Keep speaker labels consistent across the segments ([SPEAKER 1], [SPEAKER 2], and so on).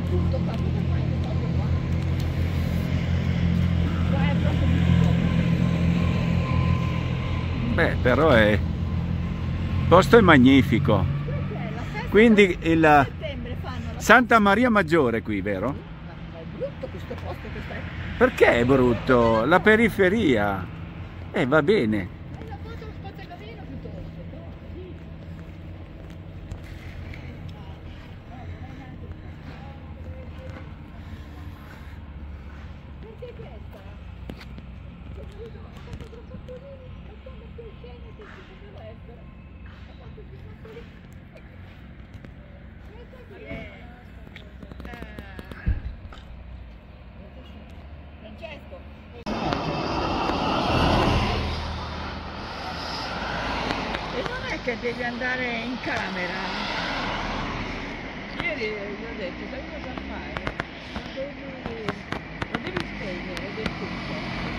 [SPEAKER 1] tutto qua, cosa fai? Che proprio qua? Qua è proprio tutto.
[SPEAKER 2] Beh, però il posto è magnifico.
[SPEAKER 1] Perché la festa
[SPEAKER 2] Quindi
[SPEAKER 1] a
[SPEAKER 2] il
[SPEAKER 1] settembre fanno la
[SPEAKER 2] Santa Maria Maggiore qui, vero?
[SPEAKER 1] Ma è brutto questo posto che stai.
[SPEAKER 2] Perché è brutto? La periferia. Va bene.
[SPEAKER 1] Hai la foto lo spazzacarino piuttosto, no? Sì. Perché questa? Che non lo so, ha fatto troppo pulini, non stanno più scene che ci poteva essere. Ha fatto più pulini. Questa qui è. Francesco. E non è che devi andare in camera. Ieri gli ho detto, sai cosa fai? Non devi spegnere del tutto.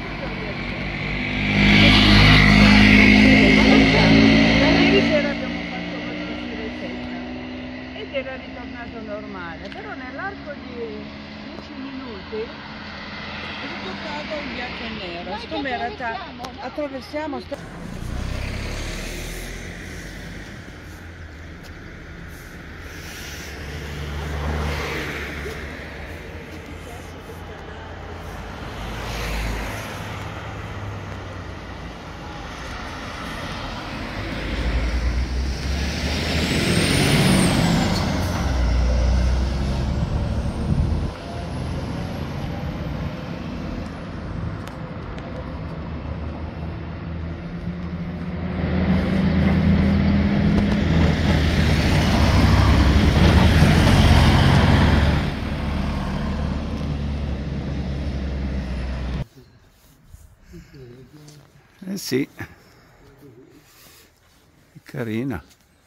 [SPEAKER 1] Ieri sera abbiamo fatto questa ricetta ed era ritornato normale, però nell'arco di 10 minuti è ritornato in bianco e nero. Siccome in realtà attraversiamo.
[SPEAKER 2] Eh sì, carina.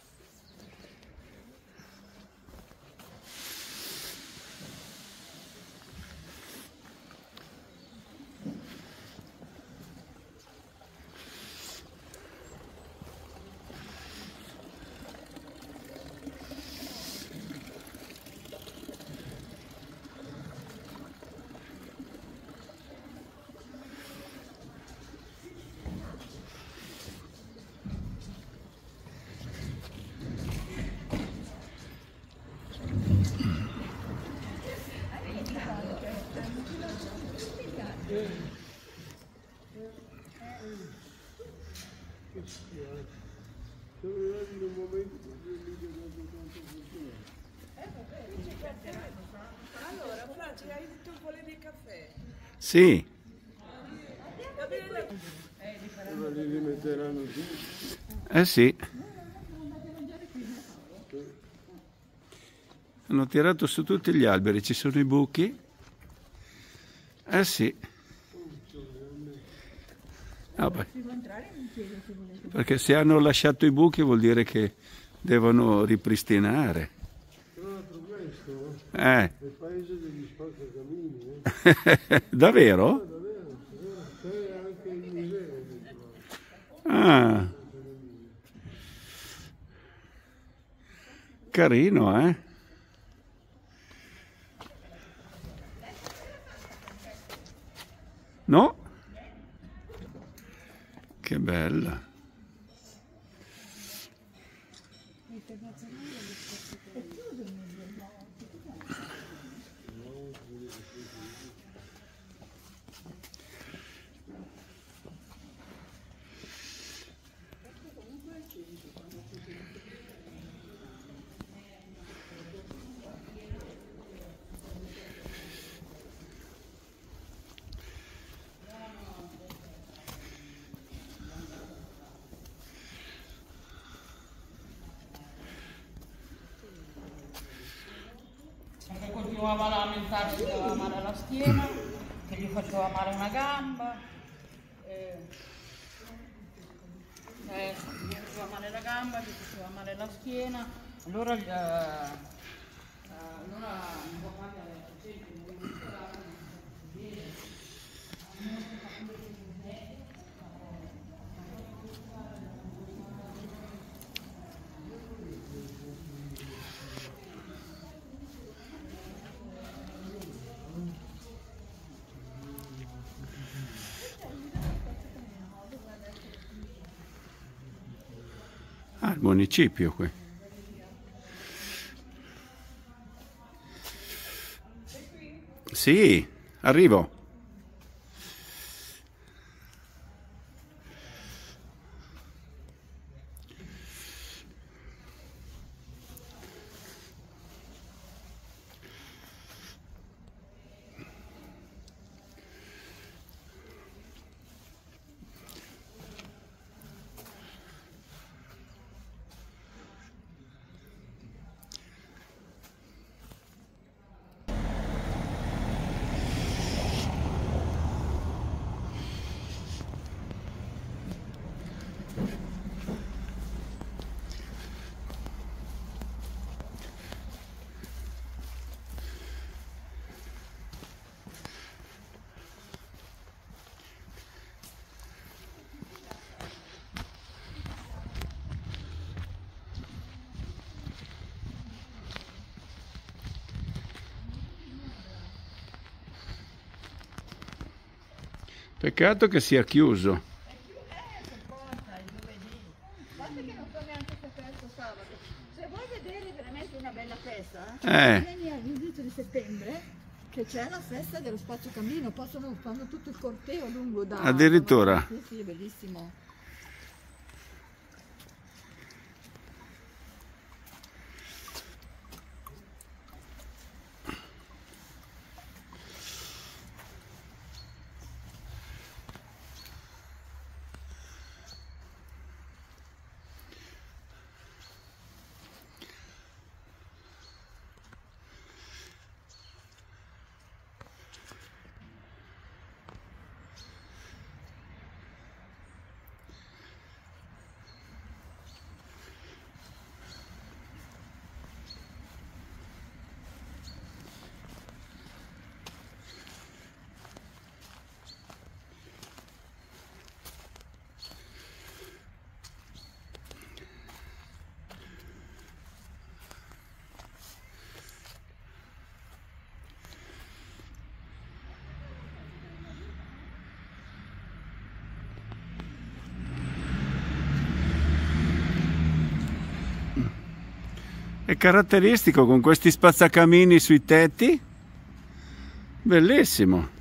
[SPEAKER 3] Allora, Franci, hai detto che volevi il caffè?
[SPEAKER 2] Sì,
[SPEAKER 4] Ora li rimetteranno giù.
[SPEAKER 2] sì. Hanno tirato su tutti gli alberi, ci sono i buchi. Sì. Vabbè. Perché se hanno lasciato i buchi vuol dire che devono ripristinare.
[SPEAKER 4] Tra l'altro questo
[SPEAKER 2] Eh.
[SPEAKER 4] è il paese degli spazzacamini.
[SPEAKER 2] Davvero?
[SPEAKER 4] Davvero? C'è anche il museo dentro.
[SPEAKER 2] Ah. Carino, eh? No? Che bella.
[SPEAKER 5] Perché continuava a lamentarsi che aveva male alla schiena, che gli faceva male una gamba, gli faceva male la gamba, gli faceva male la schiena, allora mio papà che aveva sempre un
[SPEAKER 2] il municipio qui. Sì, arrivo. Peccato che sia chiuso.
[SPEAKER 1] Guarda che non so neanche se è aperto sabato. Se vuoi vedere veramente una bella festa,
[SPEAKER 2] Eh.
[SPEAKER 1] vieni all'inizio di settembre che c'è la festa dello spazio cammino, fanno tutto il corteo lungo da...
[SPEAKER 2] Addirittura.
[SPEAKER 1] Sì, sì, è bellissimo.
[SPEAKER 2] È caratteristico con questi spazzacamini sui tetti. Bellissimo.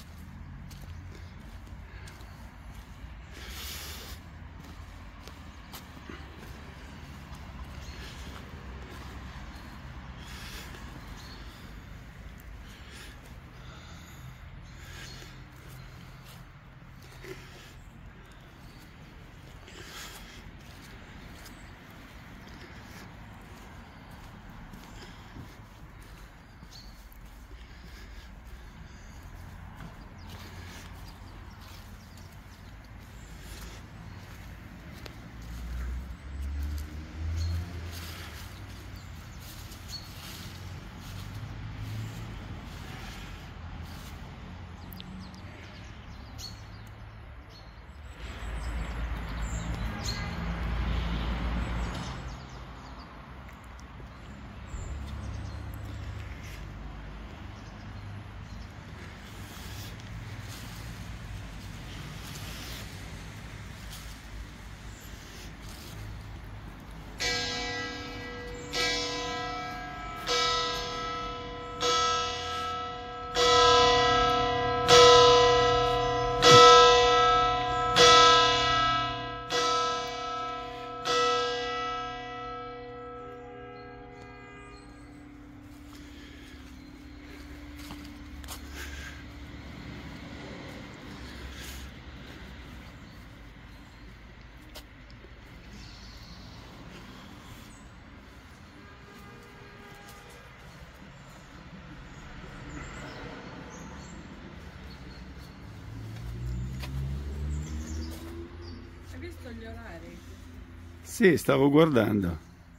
[SPEAKER 3] Hai visto gli orari?
[SPEAKER 2] Sì, stavo guardando.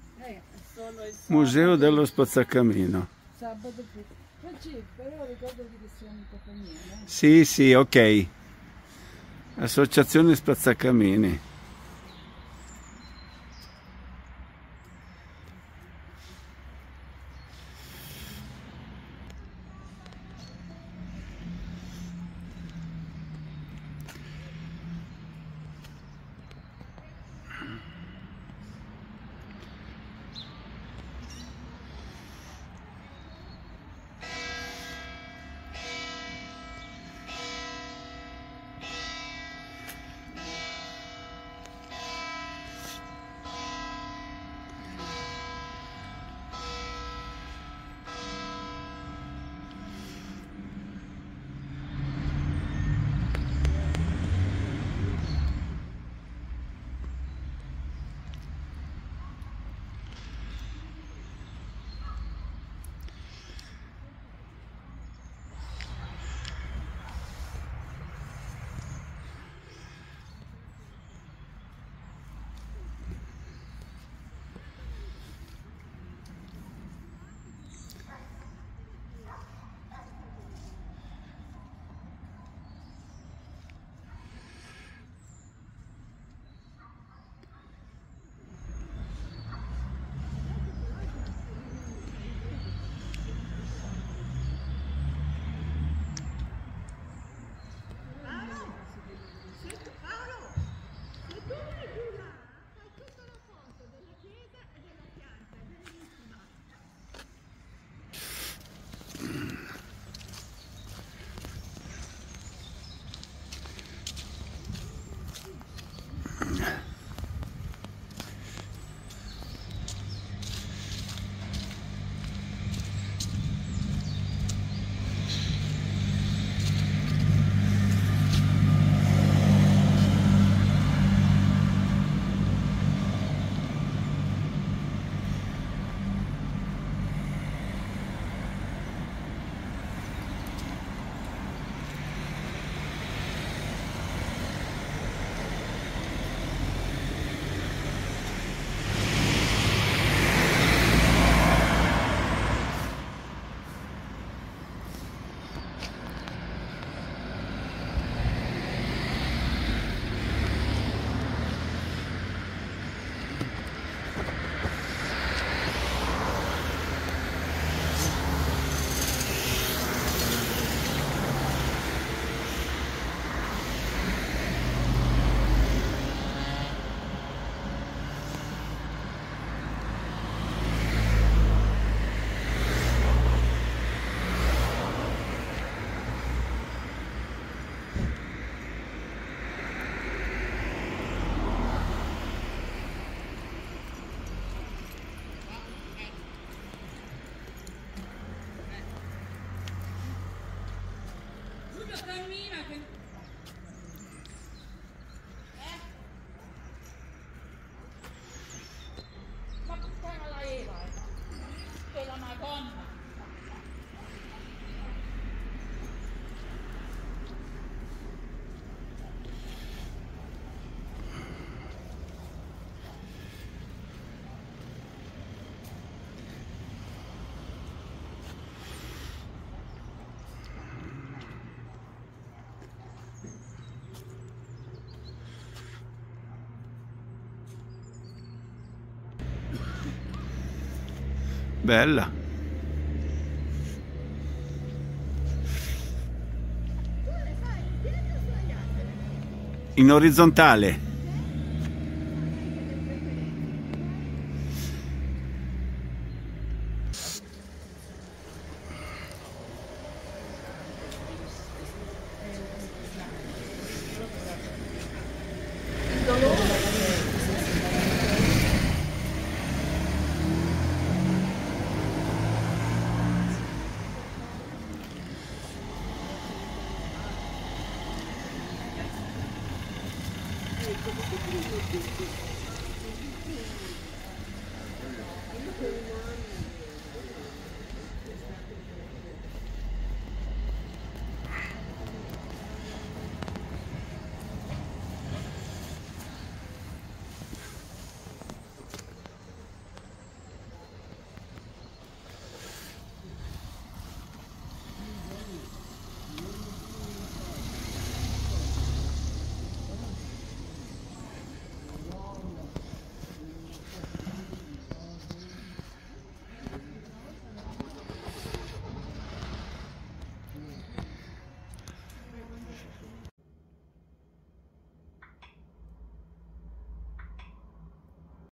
[SPEAKER 3] Sono il
[SPEAKER 2] Museo dello Spazzacamino.
[SPEAKER 3] sabato. Francesco, però ricordati che siamo in compagnia, no?
[SPEAKER 2] Sì, sì, ok. Associazione Spazzacamini.
[SPEAKER 5] cammina che... Ma puttana la Eva, che la Madonna.
[SPEAKER 2] Bella. In orizzontale.
[SPEAKER 1] Ecco,